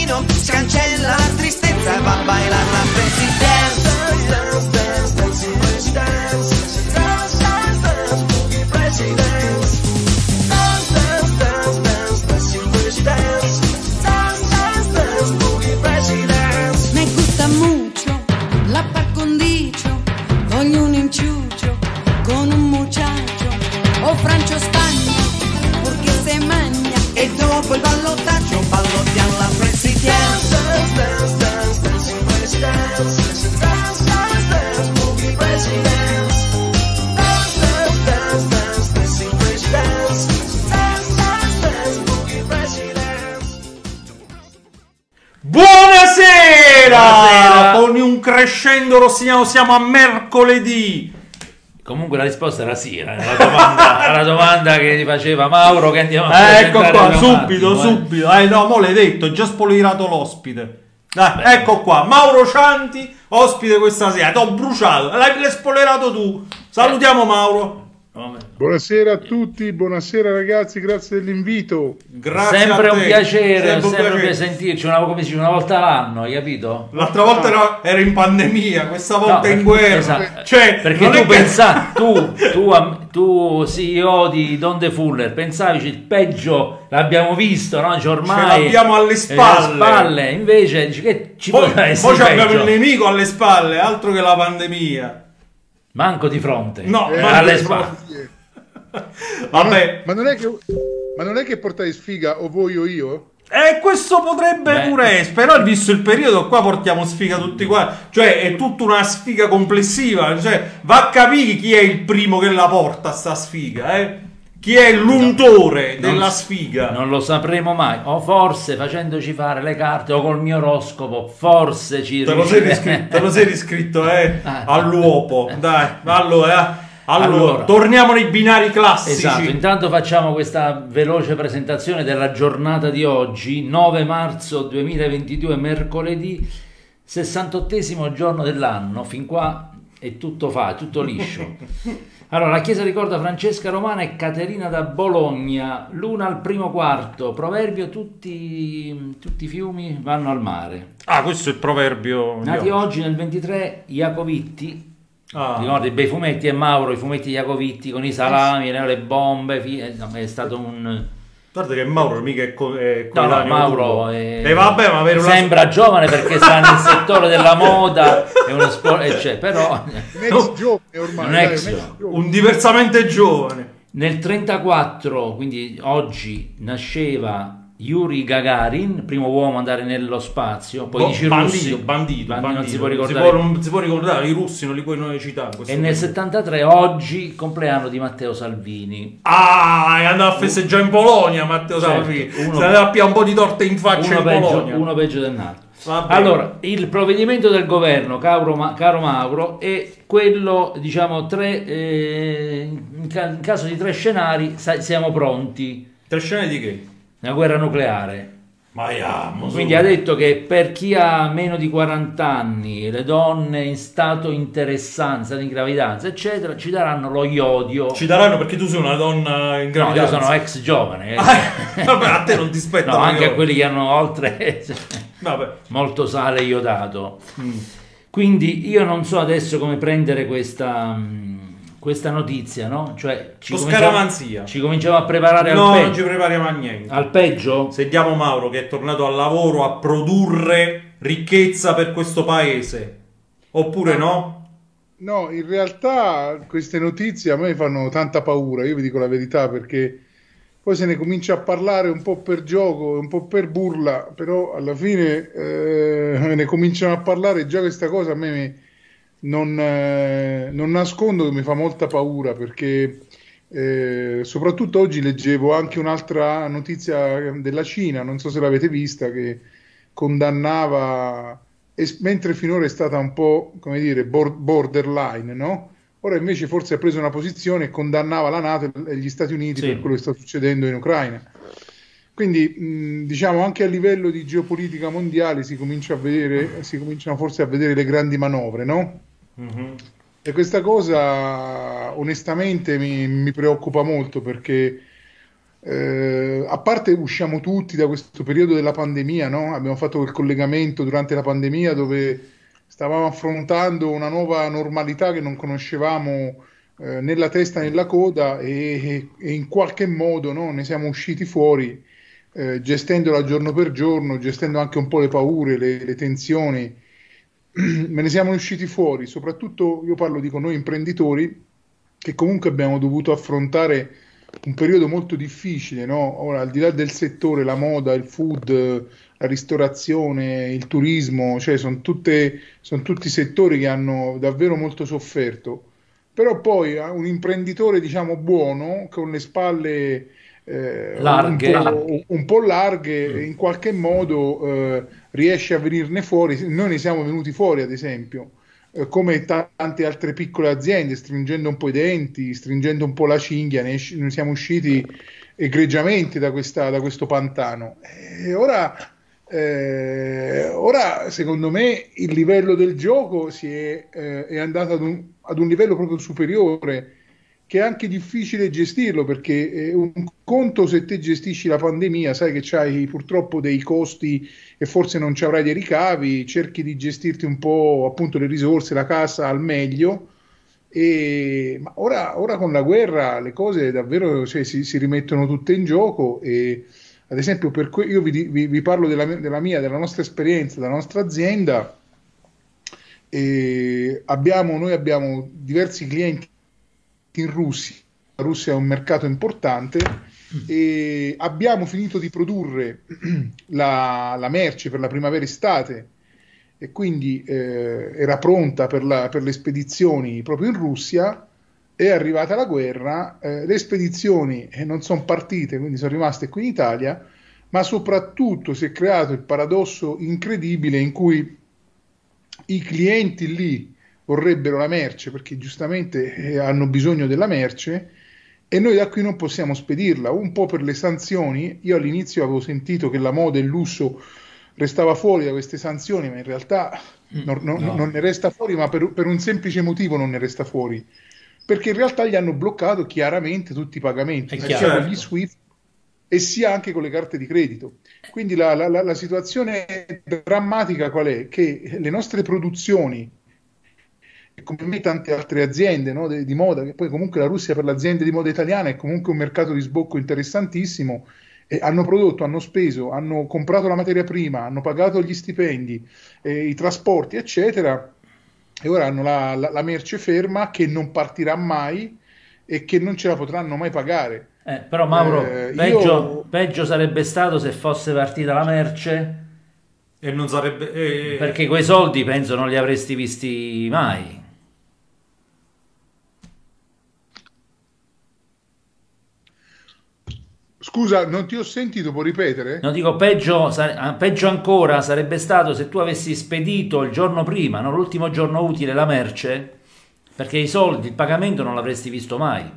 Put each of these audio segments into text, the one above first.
bambino, scancella la tristezza e va a bailar la crazy dance. Dance, dance, dance, crazy dance. Dance, dance, dance, boogie crazy dance. Dance, dance, dance, dance, dance, crazy dance. Dance, dance, dance, boogie crazy dance. Me gusta mucho la par condicio, voglio un inciucio con un muchacho o Francio Spagna, perché se magna. E dopo il ballottaggio ballottiamo la crazy dance. Dance, dance, dance, dance, crazy dance. Dance, dance, dance, boogie crazy dance. Dance, dance, dance, dance, dance, crazy dance. Dance, dance, dance, boogie crazy dance. Buonasera! Buonasera! Con un crescendo rossiniano siamo a mercoledì. Comunque la risposta era sì, alla domanda che ti faceva Mauro, che andiamo a Ecco presentare qua, tra un subito, attimo, subito. No, mo l'hai detto, già spoilerato l'ospite. Dai, ecco qua, Mauro Cianti, ospite questa sera. T'ho bruciato, l'hai spoilerato tu. Salutiamo Mauro. Buonasera a tutti, buonasera ragazzi, grazie dell'invito. Grazie Sempre a un te. piacere, Sempre un piacere. sentirci come si dice, una volta l'anno, hai capito? L'altra volta era in pandemia, questa volta No, in guerra. esatto. Cioè, Perché non tu è che- pensavi, tu CEO di Don De Fuller, pensavi il peggio l'abbiamo visto, no? Cioè, ormai Ce l'abbiamo alle spalle. invece dici che ci Poi, può essere poi abbiamo peggio. il nemico alle spalle, altro che la pandemia. Manco di fronte, No, alle manco- spalle. Vabbè, Ma non è che portai sfiga o voi o io? questo potrebbe Beh. pure essere, però visto il periodo qua portiamo sfiga tutti qua, cioè è tutta una sfiga complessiva, cioè va a capire chi è il primo che la porta sta sfiga, chi è l'untore della sfiga. Non lo sapremo mai, o forse facendoci fare le carte o col mio oroscopo, forse ci Te lo sei riusciremo. riscritto, all'uopo. Dai, allora, Allora. torniamo nei binari classici. Esatto, intanto facciamo questa veloce presentazione della giornata di oggi, 9 marzo 2022, mercoledì, 68esimo giorno dell'anno, fin qua è tutto tutto liscio. Allora, la chiesa ricorda Francesca Romana e Caterina da Bologna, l'una al primo quarto, proverbio tutti i fiumi vanno al mare. Ah, questo è il proverbio. di Nati oggi. oggi nel 23 Iacovitti, Ah. ricordi i bei fumetti, e Mauro, i fumetti Iacovitti con i salami, le bombe, no, è stato un... Guarda che Mauro mica è No, coetaneo Mauro tuo. è... vabbè, ma avere una sembra giovane perché sta nel settore della moda, è uno sport, però Un ex giovane ormai. Un dai, ex un giovane. giovane. un diversamente giovane. nel 34, quindi oggi, nasceva Yuri Gagarin, primo uomo ad andare nello spazio, poi dici russi, bandito, non si può ricordare. Non si può ricordare, i russi non li puoi noi citare. in questo E nel momento. 73, oggi, compleanno di Matteo Salvini. Ah, è andato a festeggiare in Polonia Matteo Certo, Salvini. uno- Se ne dà più un po' di torte in faccia in Polonia. Uno peggio dell'altro. Va bene. Allora, il provvedimento del governo, caro Mauro, è quello, diciamo, in caso di 3 scenari, siamo pronti. 3 scene di che? Una guerra nucleare. Ma Quindi ha detto che per chi ha meno di 40 anni, le donne in stato interessanza, in gravidanza, eccetera, ci daranno lo iodio. ci daranno perché tu sei una donna in No, io gravidanza. sono ex giovane. Vabbè, a te non ti spetta. No, lo anche a iodio. quelli che hanno oltre Vabbè. molto sale iodato. Quindi io non so adesso come prendere questa notizia, no? Cioè Con scaramanzia. ci cominciamo a preparare No, al non ci peggio. prepariamo a niente. Al peggio? Sentiamo Mauro che è tornato al lavoro a produrre ricchezza per questo paese. Oppure no? No, in realtà queste notizie a me fanno tanta paura, io vi dico la verità, perché poi se ne comincia a parlare un po' per gioco, un po' per burla, però alla fine ne cominciano a parlare, già questa cosa a me non nascondo che mi fa molta paura, perché soprattutto oggi leggevo anche un'altra notizia della Cina, non so se l'avete vista, che condannava, mentre finora è stata un po', come dire, borderline, no? Ora invece forse ha preso una posizione e condannava la NATO e gli Stati Uniti per quello che sta succedendo in Ucraina. Quindi diciamo anche a livello di geopolitica mondiale si cominciano forse a vedere le grandi manovre, no? E questa cosa onestamente mi preoccupa molto, perché A parte usciamo tutti da questo periodo della pandemia, no? Abbiamo fatto quel collegamento durante la pandemia dove stavamo affrontando una nuova normalità che non conoscevamo nella testa né nella coda e in qualche modo, no, ne siamo usciti fuori gestendola giorno per giorno, gestendo anche un po' le paure, le tensioni. Me ne siamo usciti fuori, soprattutto io parlo di noi imprenditori che comunque abbiamo dovuto affrontare un periodo molto difficile, no? Ora, al di là del settore, la moda, il food, la ristorazione, il turismo, cioè sono tutti settori che hanno davvero molto sofferto. Però poi un imprenditore, diciamo, buono, con le spalle Larghe. un po' larghe, in qualche modo riesce a venirne fuori. Noi ne siamo venuti fuori, ad esempio, come tante altre piccole aziende, stringendo un po' i denti, stringendo un po' la cinghia, ne siamo usciti egregiamente da questo pantano. Ora, secondo me, il livello del gioco è andato ad un livello proprio superiore, che è anche difficile gestirlo, perché un conto se te gestisci la pandemia, sai che c'hai purtroppo dei costi e forse non ci avrai dei ricavi, cerchi di gestirti un po' appunto le risorse, la cassa al meglio, ma ora con la guerra le cose davvero, cioè, si rimettono tutte in gioco. E ad esempio io vi parlo della nostra esperienza, della nostra azienda. Noi abbiamo diversi clienti in Russia. La Russia è un mercato importante e abbiamo finito di produrre la merce per la primavera-estate e quindi era pronta per le spedizioni proprio in Russia. È arrivata la guerra, le spedizioni non sono partite, quindi sono rimaste qui in Italia, ma soprattutto si è creato il paradosso incredibile in cui i clienti lì vorrebbero la merce perché giustamente hanno bisogno della merce e noi da qui non possiamo spedirla, un po' per le sanzioni. Io all'inizio avevo sentito che la moda e il lusso restava fuori da queste sanzioni, ma in realtà non ne resta fuori, ma per un semplice motivo non ne resta fuori, perché in realtà gli hanno bloccato chiaramente tutti i pagamenti, sia con gli SWIFT e sia anche con le carte di credito. Quindi la situazione drammatica qual è? Che le nostre produzioni, come me tante altre aziende, no, di moda, che poi comunque la Russia per le aziende di moda italiana è comunque un mercato di sbocco interessantissimo, hanno prodotto, hanno speso, hanno comprato la materia prima, hanno pagato gli stipendi, i trasporti, eccetera, e ora hanno la merce ferma che non partirà mai e che non ce la potranno mai pagare. Però Mauro, peggio sarebbe stato se fosse partita la merce e non sarebbe... perché quei soldi penso non li avresti visti mai. Scusa, non ti ho sentito, puoi ripetere? No, dico peggio ancora sarebbe stato se tu avessi spedito il giorno prima, non l'ultimo giorno utile, la merce, perché i soldi, il pagamento non l'avresti visto mai.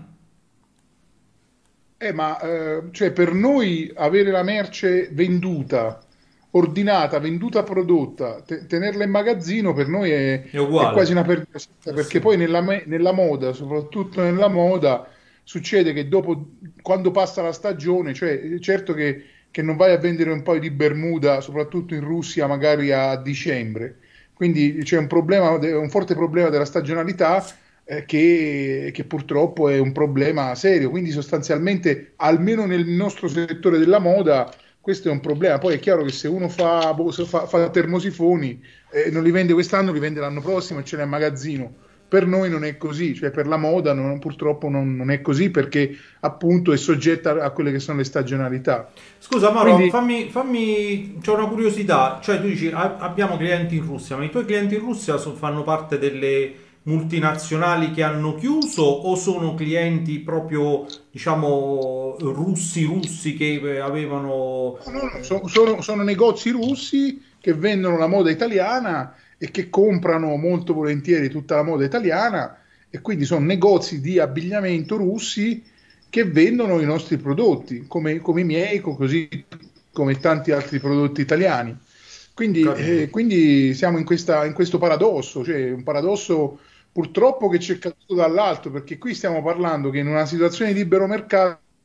Cioè per noi avere la merce venduta, ordinata, venduta, prodotta, tenerla in magazzino per noi è quasi una perdita, perché poi nella moda, soprattutto nella moda, succede che dopo, quando passa la stagione, cioè certo che non vai a vendere un paio di Bermuda, soprattutto in Russia, magari a dicembre. Quindi c'è un forte problema della stagionalità che purtroppo è un problema serio. Quindi sostanzialmente, almeno nel nostro settore della moda, questo è un problema. Poi è chiaro che se uno fa termosifoni, non li vende quest'anno, li vende l'anno prossimo e ce l'ha in magazzino. Per noi non è così, cioè per la moda purtroppo non è così, perché appunto è soggetta a quelle che sono le stagionalità. Scusa Mauro, quindi... c'ho una curiosità, cioè tu dici abbiamo clienti in Russia, ma i tuoi clienti in Russia fanno parte delle multinazionali che hanno chiuso o sono clienti proprio, diciamo, russi che avevano... No, sono negozi russi che vendono la moda italiana e che comprano molto volentieri tutta la moda italiana, e quindi sono negozi di abbigliamento russi che vendono i nostri prodotti, come i miei, così come tanti altri prodotti italiani. Quindi siamo in questo paradosso, cioè un paradosso purtroppo che ci è caduto dall'alto, perché qui stiamo parlando che in una situazione di libero mercato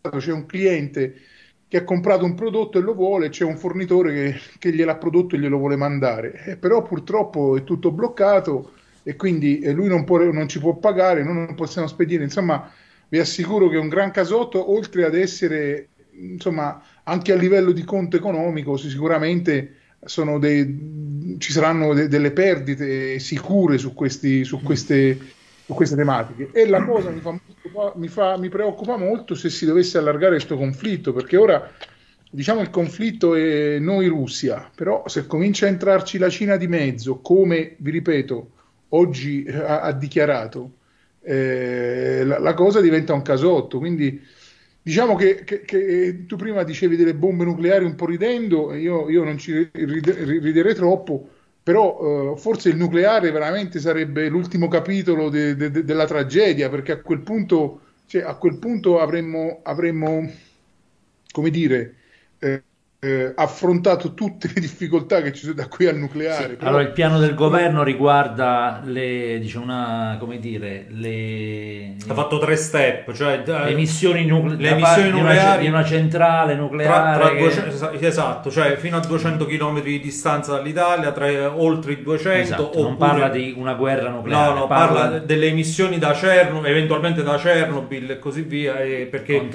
c'è un cliente che ha comprato un prodotto e lo vuole, c'è un fornitore che gliel'ha prodotto e glielo vuole mandare. Però purtroppo è tutto bloccato e quindi lui non ci può pagare, noi non possiamo spedire. Insomma, vi assicuro che è un gran casotto, oltre ad essere, insomma, anche a livello di conto economico, sicuramente ci saranno delle perdite sicure su queste tematiche. E la cosa mi preoccupa molto se si dovesse allargare questo conflitto, perché ora, diciamo, il conflitto è noi Russia, però se comincia a entrarci la Cina di mezzo, come, vi ripeto, oggi ha dichiarato, la cosa diventa un casotto. Quindi diciamo che tu prima dicevi delle bombe nucleari un po' ridendo, io non ci riderei troppo, però forse il nucleare veramente sarebbe l'ultimo capitolo della tragedia, perché a quel punto, cioè, avremmo, come dire, affrontato tutte le difficoltà che ci sono da qui al nucleare. Sì, però... allora il piano del governo riguarda come dire, Ha fatto 3 step, cioè le emissioni, le emissioni nucleari di una centrale nucleare. Esatto, cioè fino a 200 km di distanza dall'Italia, oltre i 200. Esatto, non parla di una guerra nucleare. No, parla delle emissioni da Chernobyl, eventualmente da Chernobyl e così via, perché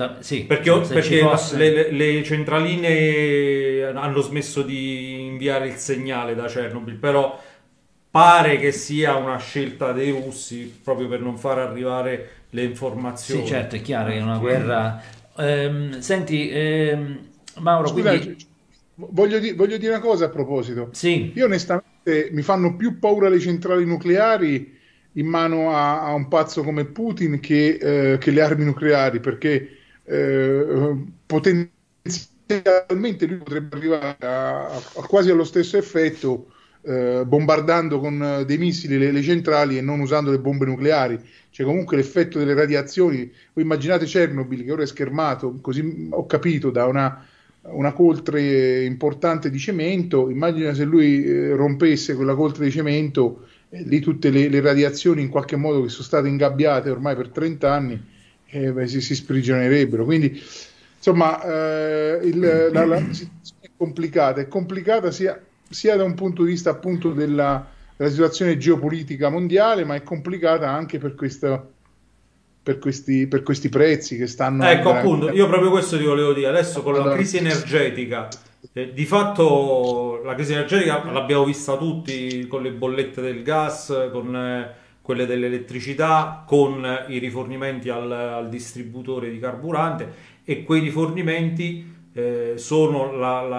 le centraline hanno smesso di inviare il segnale da Chernobyl, però pare che sia una scelta dei russi proprio per non far arrivare le informazioni. Sì, certo, è chiaro che è una guerra. Senti, Mauro, Scusa, quindi... voglio dire una cosa a proposito. Sì. Io onestamente mi fanno più paura le centrali nucleari in mano a un pazzo come Putin che le armi nucleari, perché potenzialmente lui potrebbe arrivare a quasi allo stesso effetto bombardando con dei missili le centrali e non usando le bombe nucleari. Cioè, comunque l'effetto delle radiazioni, voi immaginate Chernobyl, che ora è schermato, così ho capito, da una coltre importante di cemento. Immagina se lui rompesse quella coltre di cemento, lì tutte le radiazioni in qualche modo che sono state ingabbiate ormai per 30 anni si sprigionerebbero. Quindi insomma la situazione è complicata sia da un punto di vista appunto della situazione geopolitica mondiale, ma è complicata anche per questi prezzi che stanno... Ecco, appunto, io proprio questo ti volevo dire. Adesso con la crisi energetica, di fatto la crisi energetica l'abbiamo vista tutti con le bollette del gas, con quelle dell'elettricità, con i rifornimenti al distributore di carburante, e quei rifornimenti sono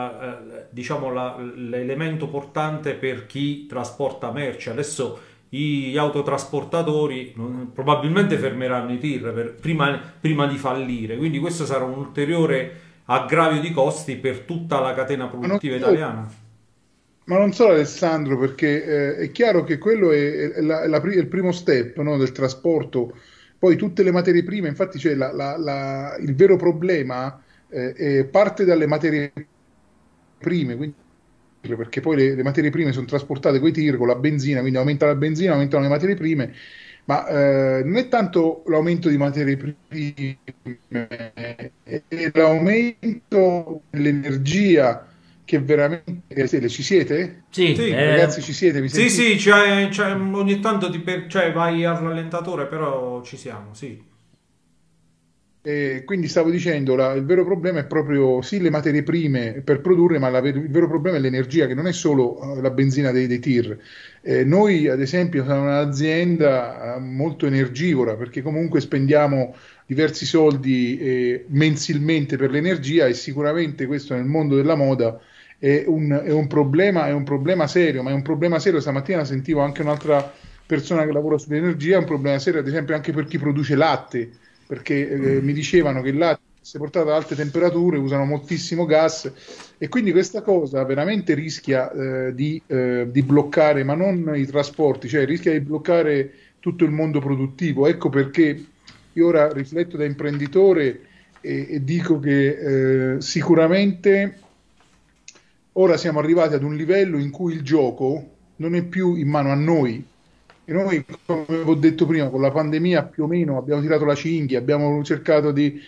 l'elemento portante per chi trasporta merci. Adesso gli autotrasportatori probabilmente fermeranno i tir prima di fallire, quindi questo sarà un ulteriore aggravio di costi per tutta la catena produttiva italiana. Ma non solo, Alessandro, perché è chiaro che quello è il primo step, no, del trasporto. Poi tutte le materie prime, infatti c'è il vero problema parte dalle materie prime, quindi, perché poi le materie prime sono trasportate coi tir, con la benzina, quindi aumenta la benzina, aumentano le materie prime, ma non è tanto l'aumento di materie prime, è l'aumento dell'energia che veramente... Ci siete? Sì, ragazzi, ci siete? Mi sì, ogni tanto vai al rallentatore, però ci siamo, sì. Quindi stavo dicendo, il vero problema è proprio sì le materie prime per produrre, ma il vero problema è l'energia, che non è solo la benzina dei tir. Noi ad esempio siamo un'azienda molto energivora, perché comunque spendiamo diversi soldi mensilmente per l'energia, e sicuramente questo nel mondo della moda è un problema serio, ma è un problema serio. Stamattina sentivo anche un'altra persona che lavora sull'energia, è un problema serio ad esempio anche per chi produce latte, perché mi dicevano che il latte, se portato ad alte temperature, usano moltissimo gas, e quindi questa cosa veramente rischia di bloccare, ma non i trasporti, cioè rischia di bloccare tutto il mondo produttivo. Ecco perché io ora rifletto da imprenditore e dico che sicuramente ora siamo arrivati ad un livello in cui il gioco non è più in mano a noi. E noi, come ho detto prima, con la pandemia più o meno abbiamo tirato la cinghia, abbiamo cercato di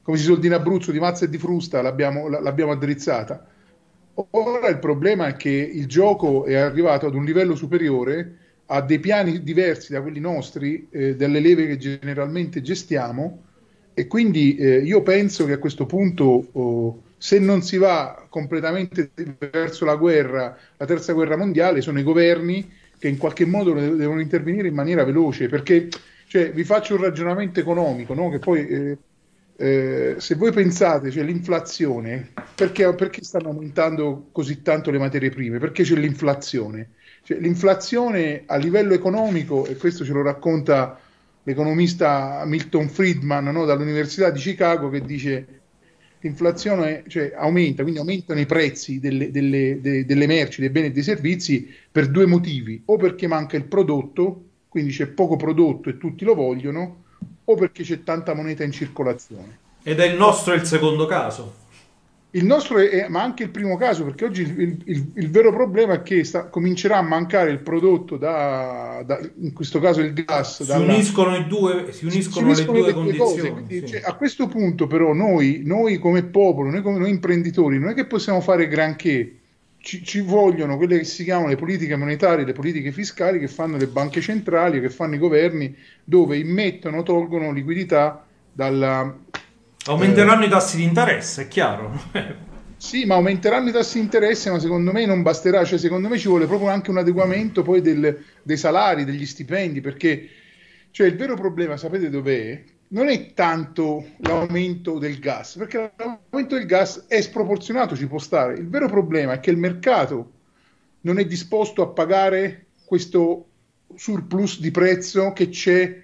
come si suol dire in Abruzzo, di mazza e di frusta l'abbiamo addrizzata. Ora il problema è che il gioco è arrivato ad un livello superiore, ha dei piani diversi da quelli nostri, delle leve che generalmente gestiamo, e quindi io penso che a questo punto, se non si va completamente verso la guerra, la terza guerra mondiale, sono i governi che in qualche modo devono intervenire in maniera veloce, perché cioè, vi faccio un ragionamento economico, no? Che poi se voi pensate, cioè, l'inflazione, perché stanno aumentando così tanto le materie prime? Perché c'è l'inflazione? Cioè, l'inflazione a livello economico, e questo ce lo racconta l'economista Milton Friedman, no, dall'Università di Chicago, che dice l'inflazione, cioè, aumenta, quindi aumentano i prezzi delle merci, dei beni e dei servizi per due motivi: o perché manca il prodotto, quindi c'è poco prodotto e tutti lo vogliono, o perché c'è tanta moneta in circolazione. Ed è il nostro il secondo caso. Il nostro ma anche il primo caso, perché oggi il vero problema è che comincerà a mancare il prodotto in questo caso il gas. Si uniscono le due condizioni. Cose. Quindi, cioè, a questo punto però noi come popolo, noi imprenditori, non è che possiamo fare granché. Ci vogliono quelle che si chiamano le politiche monetarie, le politiche fiscali, che fanno le banche centrali, che fanno i governi, dove immettono, tolgono liquidità dalla... Aumenteranno i tassi di interesse, è chiaro. Sì, ma aumenteranno i tassi di interesse, ma secondo me non basterà. Cioè, secondo me ci vuole proprio anche un adeguamento poi dei salari, degli stipendi, perché cioè, il vero problema, sapete dov'è? Non è tanto l'aumento del gas, perché l'aumento del gas è sproporzionato, ci può stare. Il vero problema è che il mercato non è disposto a pagare questo surplus di prezzo che c'è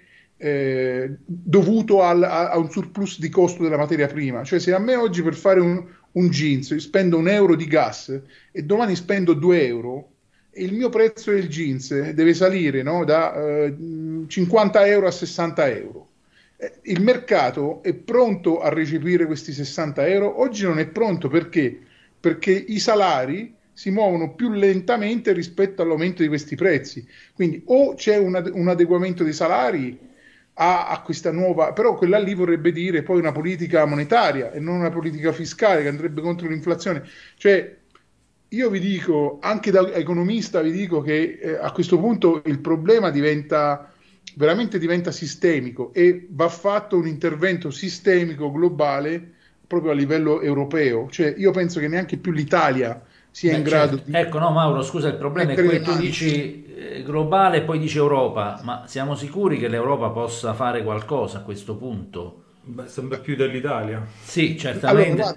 dovuto a un surplus di costo della materia prima. Cioè, se a me oggi per fare un jeans io spendo €1 di gas e domani spendo €2, e il mio prezzo del jeans deve salire, no, da 50 euro a 60 euro. Il mercato è pronto a recepire questi 60 euro? Oggi non è pronto, perché? Perché i salari si muovono più lentamente rispetto all'aumento di questi prezzi. Quindi o c'è un adeguamento dei salari a questa nuova, però quella lì vorrebbe dire poi una politica monetaria e non una politica fiscale che andrebbe contro l'inflazione. Cioè, io vi dico, anche da economista vi dico che a questo punto il problema veramente diventa sistemico, e va fatto un intervento sistemico globale proprio a livello europeo. Cioè, io penso che neanche più l'Italia sia in grado di... Ecco, no, Mauro, scusa, il problema è che tu dici globale e poi dici Europa, ma siamo sicuri che l'Europa possa fare qualcosa a questo punto? Beh, sembra più dell'Italia. Sì, certamente. Allora,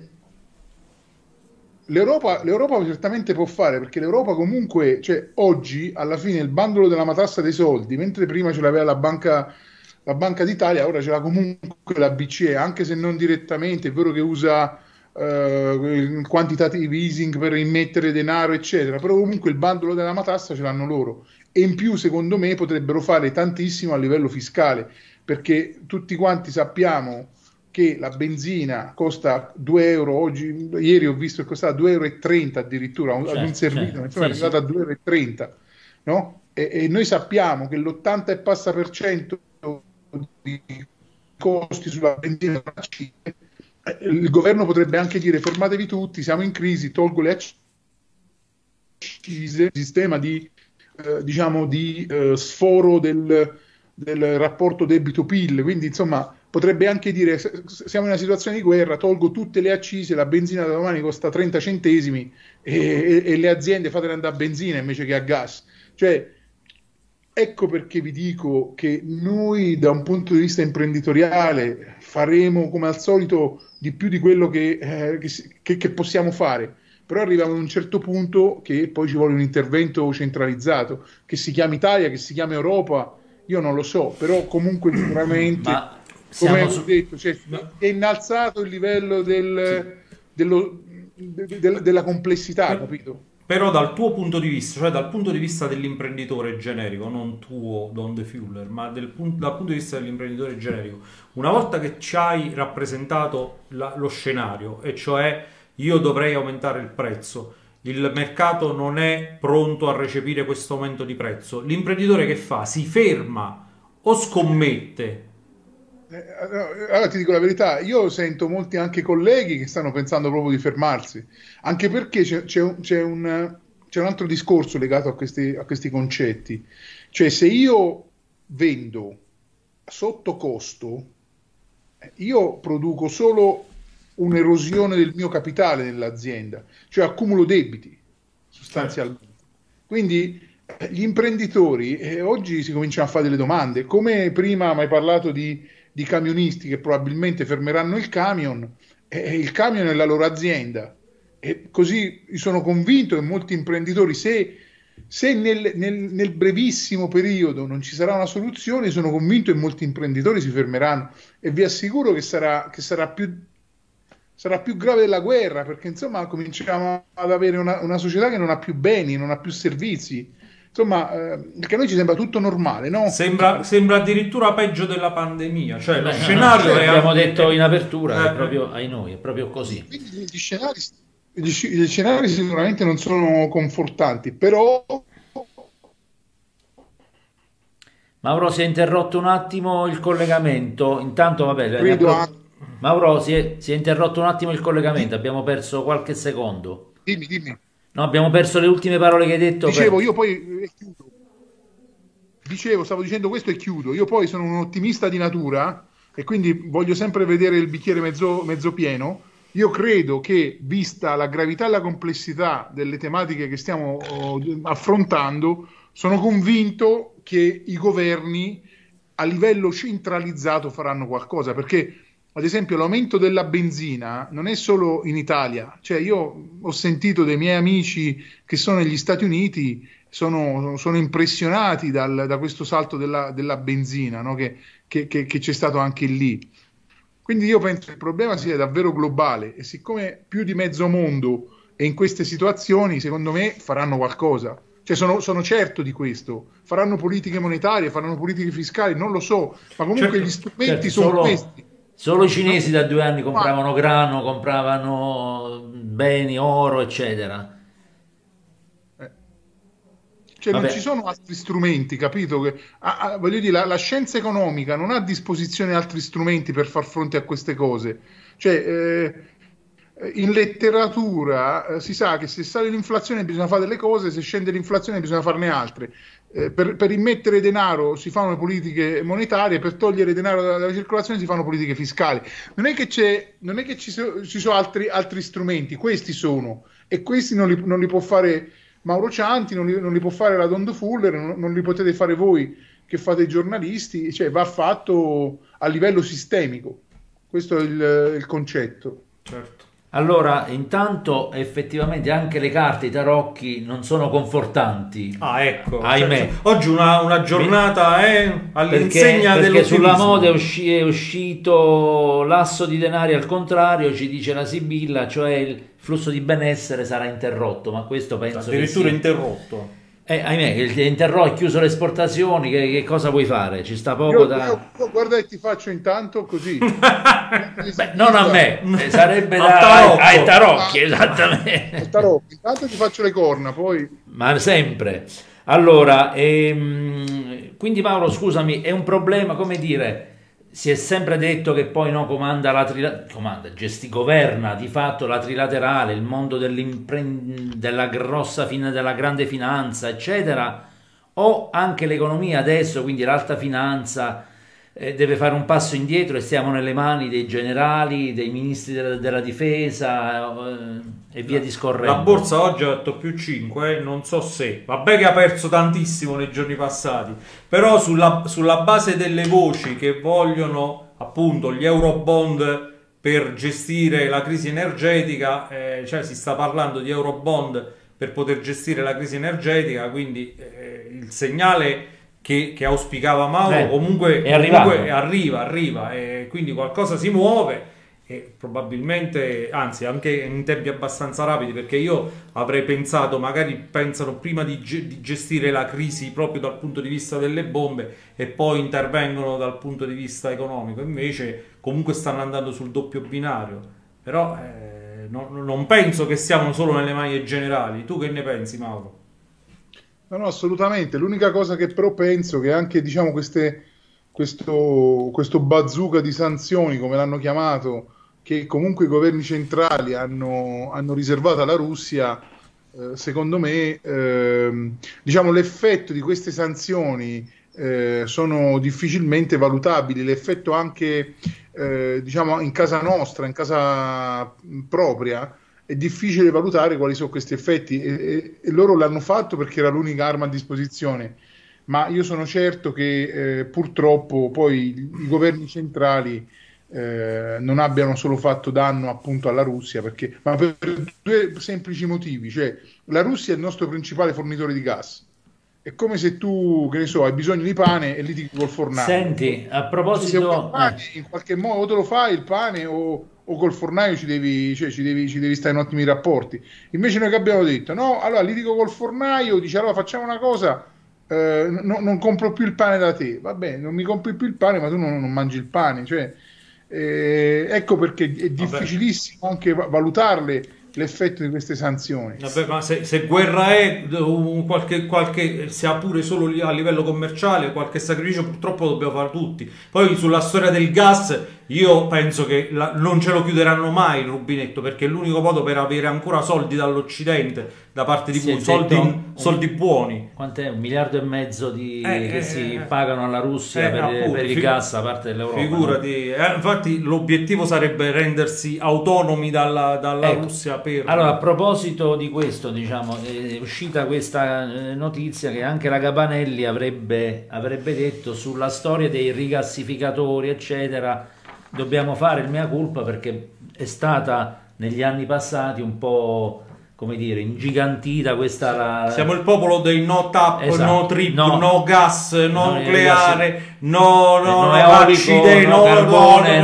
l'Europa certamente può fare, perché l'Europa comunque, cioè, oggi alla fine il bandolo della matassa dei soldi, mentre prima ce l'aveva la Banca d'Italia, ora ce l'ha comunque la BCE, anche se non direttamente. È vero che usa il quantitative easing per immettere denaro, eccetera, però comunque il bandolo della matassa ce l'hanno loro. E in più, secondo me, potrebbero fare tantissimo a livello fiscale, perché tutti quanti sappiamo che la benzina costa 2 euro, ieri ho visto che costava 2,30 euro addirittura, ad un servizio, insomma, è arrivata a 2,30 euro, no? E noi sappiamo che l'80 e passa per cento di costi sulla benzina, il governo potrebbe anche dire: fermatevi tutti, siamo in crisi, tolgo le accise, sistema di sforo del rapporto debito-PIL. Quindi, insomma, potrebbe anche dire: siamo in una situazione di guerra, tolgo tutte le accise, la benzina da domani costa 30 centesimi e le aziende fatele andare a benzina invece che a gas. Cioè, ecco perché vi dico che noi, da un punto di vista imprenditoriale, faremo come al solito di più di quello che possiamo fare. Però arriviamo ad un certo punto che poi ci vuole un intervento centralizzato, che si chiama Italia, che si chiama Europa, io non lo so, però comunque sicuramente, come ho detto, cioè, è innalzato il livello della complessità, capito? Però dal tuo punto di vista, cioè dal punto di vista dell'imprenditore generico, non tuo Don De Fuller, ma dal punto di vista dell'imprenditore generico, una volta che ci hai rappresentato lo scenario, e cioè io dovrei aumentare il prezzo, il mercato non è pronto a recepire questo aumento di prezzo, l'imprenditore che fa? Si ferma o scommette Allora ti dico la verità, io sento molti anche colleghi che stanno pensando proprio di fermarsi, anche perché c'è un altro discorso legato a questi concetti, cioè se io vendo sotto costo, io produco solo un'erosione del mio capitale nell'azienda, cioè accumulo debiti sostanzialmente. Quindi gli imprenditori oggi si cominciano a fare delle domande, come prima mi hai parlato di camionisti che probabilmente fermeranno il camion è la loro azienda. E così io sono convinto che molti imprenditori, se nel brevissimo periodo non ci sarà una soluzione, sono convinto che molti imprenditori si fermeranno e vi assicuro che sarà più grave della guerra, perché insomma cominciamo ad avere una società che non ha più beni, non ha più servizi. Insomma, perché a noi ci sembra tutto normale, no? Sembra addirittura peggio della pandemia, cioè lo Beh, no, scenario no, è... abbiamo detto in apertura, è proprio ai noi, è proprio così. Quindi gli scenari sicuramente non sono confortanti, però Mauro, si è interrotto un attimo il collegamento. Intanto, vabbè, credo anche... Mauro, si è interrotto un attimo il collegamento. Abbiamo perso qualche secondo. Dimmi. No, abbiamo perso le ultime parole che hai detto. Dicevo, io poi chiudo. Stavo dicendo questo e chiudo. Io poi sono un ottimista di natura e quindi voglio sempre vedere il bicchiere mezzo pieno. Io credo che, vista la gravità e la complessità delle tematiche che stiamo affrontando, sono convinto che i governi a livello centralizzato faranno qualcosa, perché ad esempio l'aumento della benzina non è solo in Italia, cioè io ho sentito dei miei amici che sono negli Stati Uniti, sono impressionati da questo salto della benzina, no? che c'è stato anche lì. Quindi io penso che il problema sia davvero globale e siccome più di mezzo mondo è in queste situazioni, secondo me faranno qualcosa. Cioè sono certo di questo. Faranno politiche monetarie, faranno politiche fiscali, non lo so, ma comunque gli strumenti sono questi. Solo i cinesi da 2 anni compravano grano, compravano beni, oro, eccetera. Cioè Vabbè. non ci sono altri strumenti, capito? Voglio dire, la scienza economica non ha a disposizione altri strumenti per far fronte a queste cose. Cioè, in letteratura si sa che se sale l'inflazione bisogna fare delle cose, se scende l'inflazione bisogna farne altre. Per immettere denaro si fanno le politiche monetarie, per togliere denaro dalla circolazione si fanno politiche fiscali. Non è che ci sono altri strumenti, questi sono, e questi non li può fare Mauro Cianti, non li può fare la Dondo Fuller, non li potete fare voi che fate i giornalisti, cioè va fatto a livello sistemico. Questo è il concetto. Certo. Allora, intanto effettivamente anche le carte, i tarocchi non sono confortanti. Ah, ecco, ahimè. cioè, oggi una giornata all'insegna Perché dell'ottimismo. sulla moda è uscito l'asso di denari al contrario, ci dice la Sibilla, cioè il flusso di benessere sarà interrotto, ma questo penso che Addirittura sia... interrotto. ahimè, è chiuso le esportazioni, che cosa vuoi fare? Ci sta poco Io guarda che ti faccio intanto così. Beh, non a me, sarebbe Tarocco. ai tarocchi, esattamente. Al tarocco. Intanto ti faccio le corna, poi... Ma sempre. Allora, quindi Mauro, scusami, è un problema, come dire, si è sempre detto che poi no, governa di fatto la trilaterale, il mondo della della grande finanza, eccetera, o anche l'economia adesso, quindi l'alta finanza, deve fare un passo indietro e stiamo nelle mani dei generali, dei ministri della difesa e via discorrendo. La borsa oggi ha detto più 5, non so se, vabbè che ha perso tantissimo nei giorni passati, però sulla base delle voci che vogliono appunto gli eurobond per gestire la crisi energetica, cioè si sta parlando di eurobond per poter gestire la crisi energetica, quindi il segnale che auspicava Mauro comunque arriva e quindi qualcosa si muove e probabilmente, anzi anche in tempi abbastanza rapidi, perché io avrei pensato, magari pensano prima di gestire la crisi proprio dal punto di vista delle bombe e poi intervengono dal punto di vista economico, invece comunque stanno andando sul doppio binario, però non penso che siamo solo nelle mani dei generali. Tu che ne pensi, Mauro? No, assolutamente. L'unica cosa che però penso che anche, diciamo, queste questo bazooka di sanzioni, come l'hanno chiamato, che comunque i governi centrali hanno riservato alla Russia, secondo me, diciamo, l'effetto di queste sanzioni sono difficilmente valutabili, l'effetto anche diciamo in casa nostra, in casa propria, è difficile valutare quali sono questi effetti e loro l'hanno fatto perché era l'unica arma a disposizione, ma io sono certo che purtroppo poi i governi centrali non abbiano solo fatto danno appunto alla Russia, ma per due semplici motivi, cioè la Russia è il nostro principale fornitore di gas. È come se tu, che ne so, hai bisogno di pane e litighi col fornaio. Senti, a Se proposito, vuoi il pane, in qualche modo o te lo fai il pane o col fornaio ci devi stare in ottimi rapporti. Invece noi che abbiamo detto, no, allora litigo col fornaio, dice allora facciamo una cosa, non compro più il pane da te. Va bene, non mi compri più il pane, ma tu non mangi il pane. Cioè, ecco perché è difficilissimo anche valutarle l'effetto di queste sanzioni. Vabbè, ma se guerra è qualche sia pure solo a livello commerciale, qualche sacrificio purtroppo lo dobbiamo fare tutti. Poi sulla storia del gas io penso che non ce lo chiuderanno mai il rubinetto, perché è l'unico modo per avere ancora soldi dall'Occidente, da parte di voi, soldi buoni. Quant'è? 1,5 miliardi che si pagano alla Russia per il gas da parte dell'Europa. Figurati, no? Infatti l'obiettivo sarebbe rendersi autonomi dalla Russia. Allora, a proposito di questo, diciamo, è uscita questa notizia che anche la Gabanelli avrebbe detto sulla storia dei rigassificatori, eccetera. Dobbiamo fare il mea culpa perché è stata negli anni passati un po', come dire, ingigantita questa... Siamo il popolo dei no tap, esatto, no trip, no gas, no nucleare, no accidente, no carbone,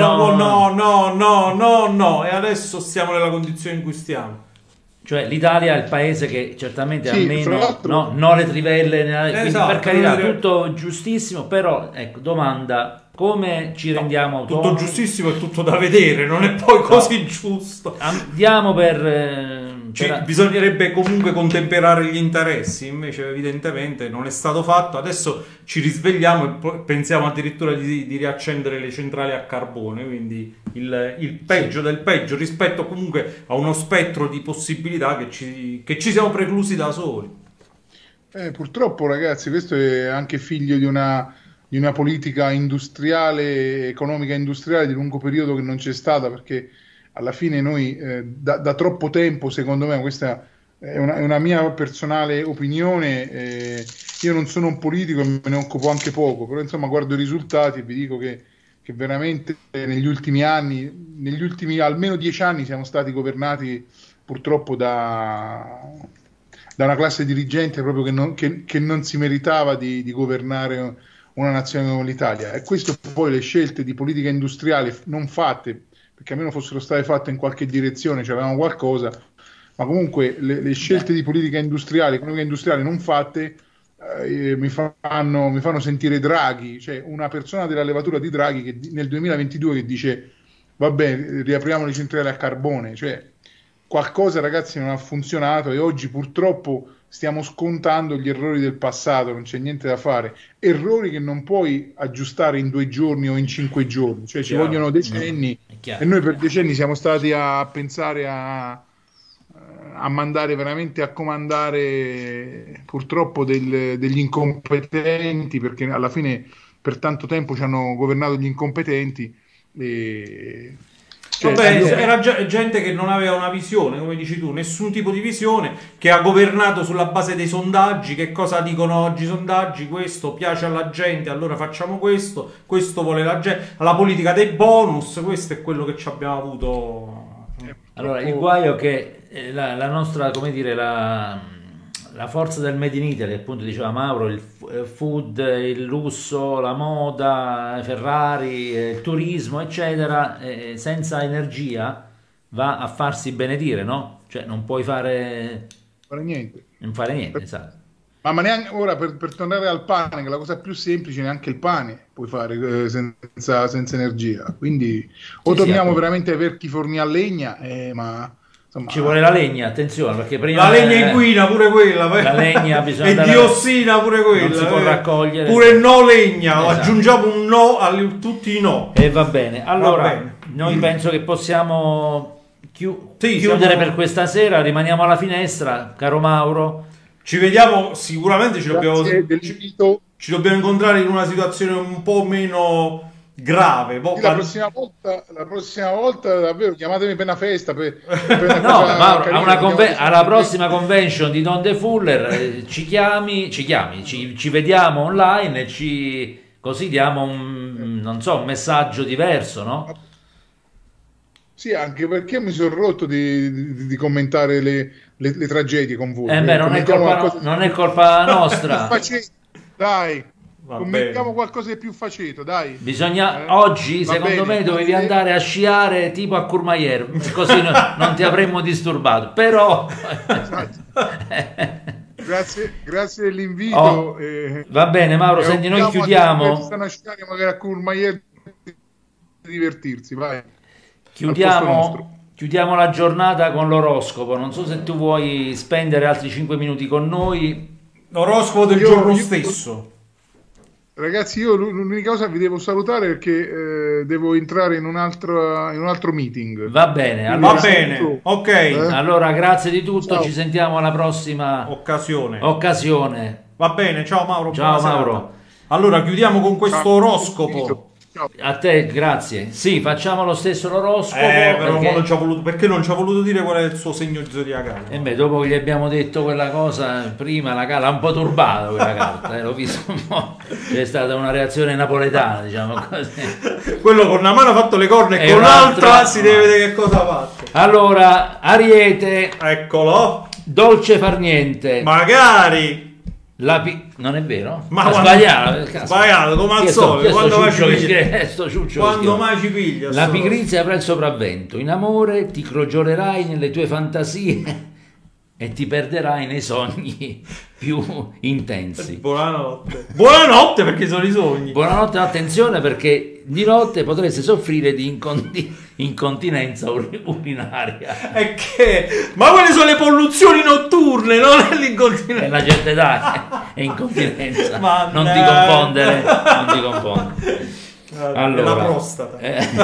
no, e adesso siamo nella condizione in cui stiamo. Cioè l'Italia è il paese che certamente sì, almeno no le trivelle, quindi esatto, per carità tutto giustissimo, però ecco, domanda: come ci rendiamo autonomi? Tutto giustissimo e tutto da vedere, non è poi così giusto. Andiamo bisognerebbe comunque contemperare gli interessi, invece evidentemente non è stato fatto. Adesso ci risvegliamo e poi pensiamo addirittura di riaccendere le centrali a carbone, quindi il peggio del peggio rispetto comunque a uno spettro di possibilità che ci siamo preclusi da soli. Purtroppo, ragazzi, questo è anche figlio di una politica industriale, economica industriale di lungo periodo che non c'è stata, perché alla fine noi da troppo tempo, secondo me, questa è una mia personale opinione, io non sono un politico e me ne occupo anche poco, però insomma guardo i risultati e vi dico che veramente negli ultimi almeno 10 anni siamo stati governati purtroppo da una classe dirigente proprio che non si meritava di governare una nazione come l'Italia. E questo poi le scelte di politica industriale non fatte, perché almeno fossero state fatte in qualche direzione, cioè avevamo qualcosa, ma comunque le scelte di politica industriale, economica industriale non fatte mi fanno sentire Draghi, cioè una persona della levatura di Draghi che nel 2022 che dice vabbè, riapriamo le centrali a carbone, cioè qualcosa, ragazzi, non ha funzionato e oggi purtroppo stiamo scontando gli errori del passato, non c'è niente da fare, errori che non puoi aggiustare in 2 giorni o in 5 giorni, cioè ci vogliono decenni e noi per decenni siamo stati a pensare a mandare veramente a comandare purtroppo degli incompetenti, perché alla fine per tanto tempo ci hanno governato gli incompetenti e... Vabbè, era gente che non aveva una visione, come dici tu, nessun tipo di visione, che ha governato sulla base dei sondaggi. Che cosa dicono oggi i sondaggi? Questo piace alla gente, allora facciamo questo vuole la gente, la politica dei bonus, questo è quello che ci abbiamo avuto. Allora, il guaio è che la nostra, come dire, la forza del Made in Italy, appunto diceva Mauro, il food, il lusso, la moda, Ferrari, il turismo, eccetera, senza energia va a farsi benedire, no? Cioè non puoi fare niente. Non fare niente, esatto. Ma neanche ora per tornare al pane, che è la cosa più semplice, neanche il pane puoi fare senza energia. Quindi o torniamo veramente ai vecchi forni a legna, ma insomma, Ci vuole la legna, attenzione, perché prima La legna inquina pure quella. la legna bisogna E andare- diossina pure quella. non si può raccogliere. Pure no legna. Esatto. Aggiungiamo un no a tutti i no. E va bene. Allora, Va bene. noi penso che possiamo Sì, chiudere siamo- per questa sera. Rimaniamo alla finestra, caro Mauro. Ci vediamo, sicuramente grazie dell'invito. ci dobbiamo incontrare in una situazione un po' meno grave. La prossima volta davvero chiamatemi per una festa, per una No, cosa Mauro, carina, alla prossima convention di Don De Fuller ci vediamo online e così diamo non so, un messaggio diverso, no? Sì, anche perché mi sono rotto di commentare le tragedie con voi. Beh, non è colpa nostra. Dai, Va commentiamo bene. qualcosa di più faceto, dai. Oggi, Va secondo bene, me, dovevi grazie. andare a sciare tipo a Courmayeur, così non ti avremmo disturbato. Però Grazie dell'invito. Oh, va bene, Mauro, e senti, noi auguriamo chiudiamo. a tutti che stanno a sciare magari a Courmayeur di divertirsi, vai. Al posto nostro. Chiudiamo la giornata con l'oroscopo. Non so se tu vuoi spendere altri 5 minuti con noi. L'oroscopo del Io- giorno io- stesso. Ragazzi, io l'unica cosa vi devo salutare perché devo entrare in un altro meeting. Va bene, Va allora, bene, ok. allora grazie di tutto. Ciao. Ci sentiamo alla prossima Occasione. occasione. Va bene, ciao Mauro. Ciao, buona Mauro. serata. Allora, chiudiamo con questo Ciao. oroscopo. Ciao. A te, grazie. Sì, facciamo lo stesso l'oroscopo. Però perché... non ci ha voluto, perché non ci ha voluto dire qual è il suo segno zodiacale. E beh, dopo che gli abbiamo detto quella cosa, prima la l'ha un po' turbato quella carta, l'ho visto un po'. C'è stata una reazione napoletana, diciamo così. Quello con una mano ha fatto le corna e E con un'altra- l'altra si deve vedere che cosa ha fatto. Allora, Ariete, Eccolo. dolce far niente. Magari. Non è vero? Ma Ha quando- sbagliato, cazzo. Sbagliato, come al Chi è solito. Quando mai ci ciuccio che piglia? sto ciuccio Quando che mai ci piglia? La sto- pigrizia avrà il sopravvento. In amore ti crogiolerai nelle tue fantasie e ti perderai nei sogni più intensi. Buonanotte. Buonanotte perché sono i sogni. Buonanotte, attenzione perché di notte potreste soffrire di incontinenza urinaria. Ma quelle sono le polluzioni notturne, non è È l'incontinenza. una certa età, è incontinenza. Ma Non ti no. confondere, non ti confondere. Allora, la prostata.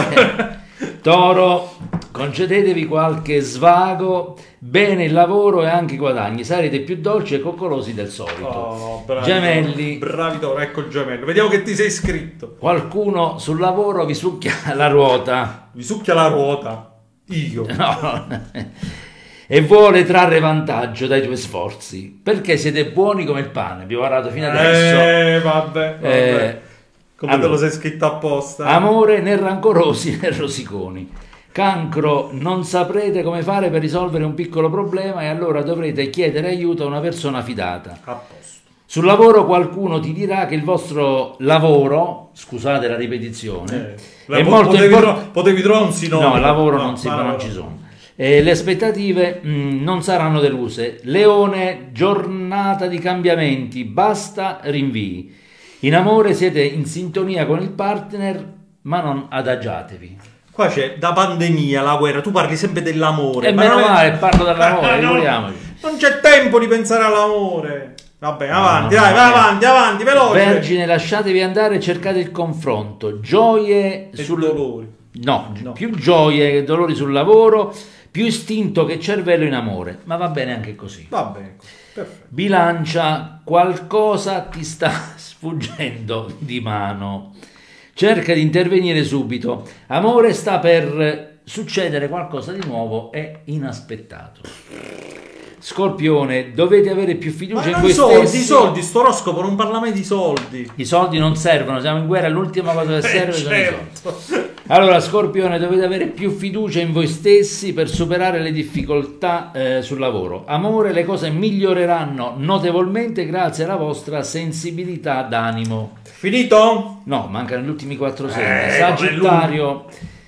Toro, concedetevi qualche svago, bene il lavoro e anche i guadagni, sarete più dolci e coccolosi del solito. Oh, bravi, Gemelli, bravi Toro, ecco il gemello. Vediamo che ti sei iscritto. qualcuno sul lavoro vi succhia la ruota. Vi succhia la ruota. Io. No. E vuole trarre vantaggio dai tuoi sforzi, perché siete buoni come il pane, abbiamo parlato fino adesso. Vabbè. Come allora, te lo sei scritto apposta. Amore né rancorosi né rosiconi. Cancro, non saprete come fare per risolvere un piccolo problema e allora dovrete chiedere aiuto a una persona fidata. A posto. Sul lavoro qualcuno ti dirà che il vostro lavoro, scusate la ripetizione, è molto importante. Potevi trovare un sinonimo. No, lavoro No, non no. ci sono. Le aspettative non saranno deluse. Leone, giornata di cambiamenti, basta rinvii. In amore siete in sintonia con il partner, ma non adagiatevi. Qua c'è da pandemia, la guerra, tu parli sempre dell'amore. E ma meno non è- male, parlo dell'amore, No, figuriamoci. non c'è tempo di pensare all'amore. Vabbè, avanti, no, dai, no. vai avanti, veloce. Vergine, lasciatevi andare e cercate il confronto. Gioie E sul dolori. No, No. più gioie che dolori sul lavoro, più istinto che cervello in amore. Ma va bene anche così. Va bene, perfetto. Bilancia, qualcosa ti sta sfuggendo di mano. Cerca di intervenire subito. Amore, sta per succedere qualcosa di nuovo e inaspettato. Scorpione, dovete avere più Ma fiducia in non voi soldi, stessi. soldi, sto oroscopo non parla mai di soldi. I soldi non servono, siamo in guerra, l'ultima cosa che serve sono i soldi. certo. Allora, Scorpione, dovete avere più fiducia in voi stessi per superare le difficoltà sul lavoro. Amore, le cose miglioreranno notevolmente grazie alla vostra sensibilità d'animo. Finito? No, mancano gli ultimi 4 segni. come Sagittario,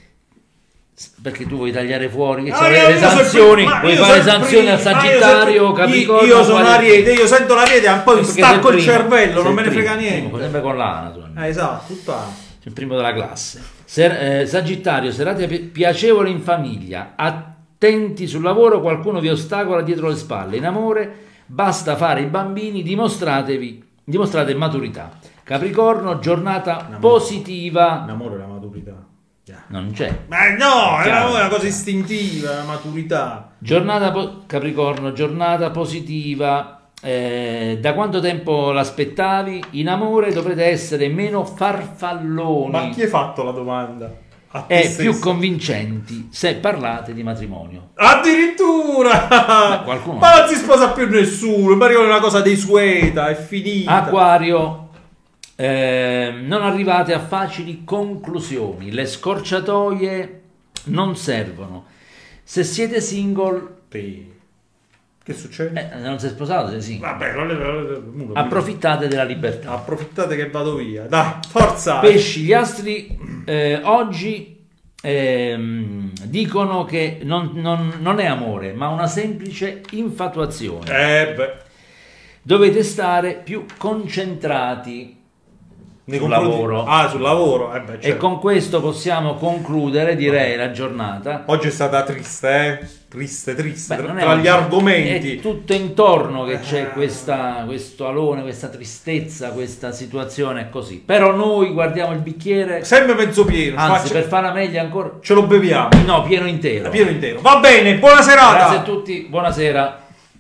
perché tu vuoi tagliare fuori, che Ah, c'hai io le sono sanzioni, ma vuoi io fare sono sanzioni primo, al Sagittario, ma Capricorno? io sono quale- Ariete, io sento l'Ariete e poi Perché stacco sei il primo, cervello, sei non me ne primo, frega primo, niente. sempre con l'A, naturalmente. Esatto, tutta. Il primo della classe. Sagittario, serate piacevoli in famiglia, tenti sul lavoro, qualcuno vi ostacola dietro le spalle. In amore basta fare i bambini, dimostrate maturità. Capricorno, giornata positiva. L'amore e la maturità. Non c'è. Ma no, è Chiaro. una cosa istintiva, la maturità. Capricorno, giornata positiva. Da quanto tempo l'aspettavi? In amore dovrete essere meno farfalloni Ma chi hai fatto la domanda? A te e stesso. più convincenti se parlate di matrimonio. Addirittura! qualcuno- Ma non si sposa più nessuno. Ma è una cosa desueta, è finita. Acquario, non arrivate a facili conclusioni, le scorciatoie non servono. Se siete single, Che succede? non si è sposato, siete single. Vabbè, Approfittate della libertà. approfittate che vado via. Dai, forza! Pesci, gli astri oggi dicono che non è amore, ma una semplice infatuazione. Beh. Dovete stare più concentrati Nei sul confronti- lavoro. Ah, sul lavoro. Beh, E certo. con questo possiamo concludere, direi, la giornata. Oggi è stata triste, Triste. Beh, non è Tra oggi, gli argomenti. è tutto intorno che c'è questo alone, questa tristezza, questa situazione così. Però noi guardiamo il bicchiere, Sempre mezzo pieno. anzi, per farla meglio ancora, Ce lo beviamo. no, pieno intero. Pieno intero. Va bene, buona serata. Grazie a tutti, buonasera.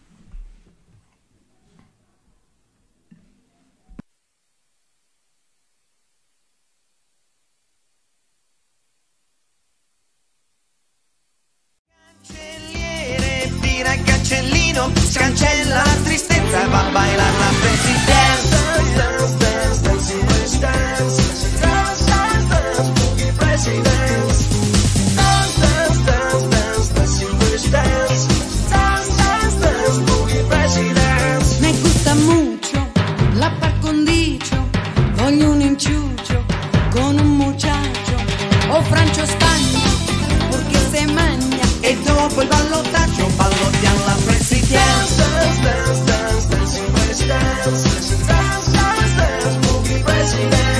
Cancelliere, tira il cancellino, scancella la tristezza e va a bailare la presidente. Dance, dance, dance, dance, dance, dance, dance, dance, boogie presidents. Dance, dance, dance, dance, dance, dance, dance, dance, dance, boogie presidents. Me gusta mucho la par condicio, voglio un inciucio con un muchacho o Francio Spagna, porque se magna. E dopo il ballottaggio ballottiamo la presidenza. Dance, dance, dance, dance, dance, dance, dance, dance, boogie presidents.